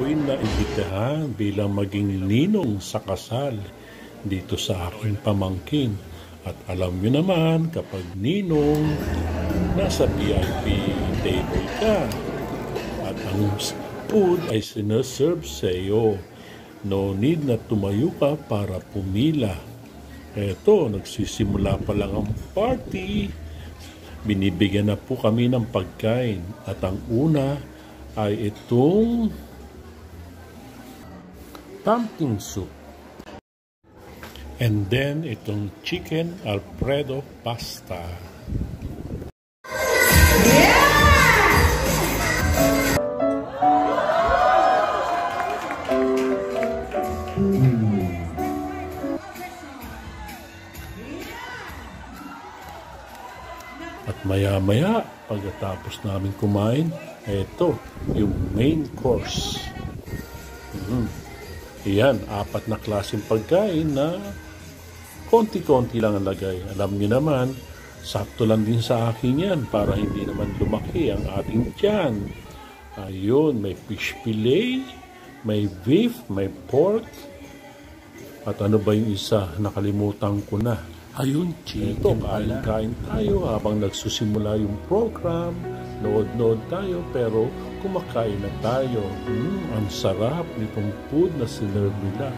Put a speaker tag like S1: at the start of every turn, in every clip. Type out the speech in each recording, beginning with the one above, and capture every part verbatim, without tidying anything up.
S1: ako'y naimbitahan bilang maging ninong sa kasal dito sa aking pamangkin. At alam nyo naman, kapag ninong, nasa V I P table ka. At ang food ay sineserve sa iyo. No need na tumayo ka para pumila. Eto, nagsisimula pa lang ang party. Binibigyan na po kami ng pagkain. At ang una ay itong pumpkin soup. And then itong chicken Alfredo pasta. At maya-maya, pagkatapos namin kumain, ito, yung main course. Mm-hmm. Iyan, apat na klaseng pagkain na konti-konti lang ang lagay. Alam niyo naman, sakto lang din sa akin yan para hindi naman lumaki ang ating tiyan. Ayun, may fish fillet, may beef, may pork. At ano ba yung isa? Nakalimutan ko na. Ayun, chicken. Kain-kain tayo habang nagsusimula yung program. Nood-nood tayo pero kumakain na tayo. Hmm, ang sarap nitong food na sinerve nila.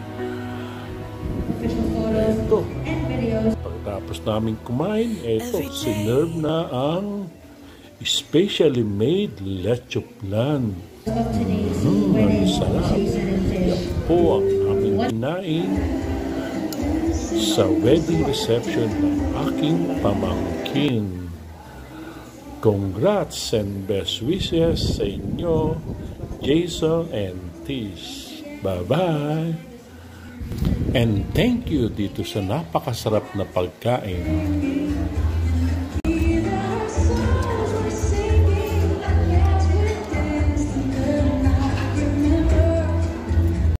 S1: Ito. Pagkatapos namin kumain, ito, sinerve na ang specially made leche flan. Hmm, ang sarap. Yan po ang aming kinain sa wedding reception ng aking pamangkin. Congrats and best wishes sa inyo, Jason and Tish. Bye-bye! And thank you dito sa napakasarap na pagkain.